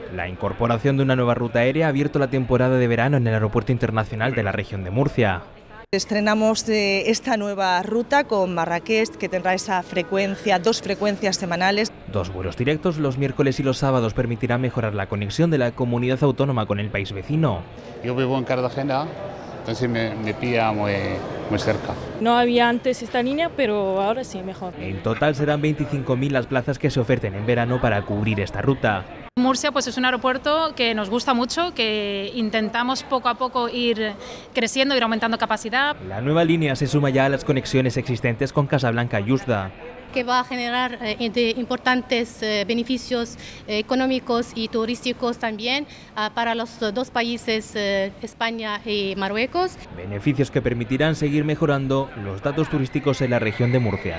La incorporación de una nueva ruta aérea ha abierto la temporada de verano en el Aeropuerto Internacional de la región de Murcia. Estrenamos esta nueva ruta con Marrakech, que tendrá esa frecuencia, 2 frecuencias semanales. 2 vuelos directos los miércoles y los sábados permitirán mejorar la conexión de la comunidad autónoma con el país vecino. Yo vivo en Cartagena, entonces me pilla muy cerca. No había antes esta línea, pero ahora sí, mejor. En total serán 25.000 las plazas que se oferten en verano para cubrir esta ruta. Murcia pues es un aeropuerto que nos gusta mucho, que intentamos poco a poco ir creciendo, ir aumentando capacidad. La nueva línea se suma ya a las conexiones existentes con Casablanca y Oujda, que va a generar importantes beneficios económicos y turísticos también para los 2 países, España y Marruecos. Beneficios que permitirán seguir mejorando los datos turísticos en la región de Murcia.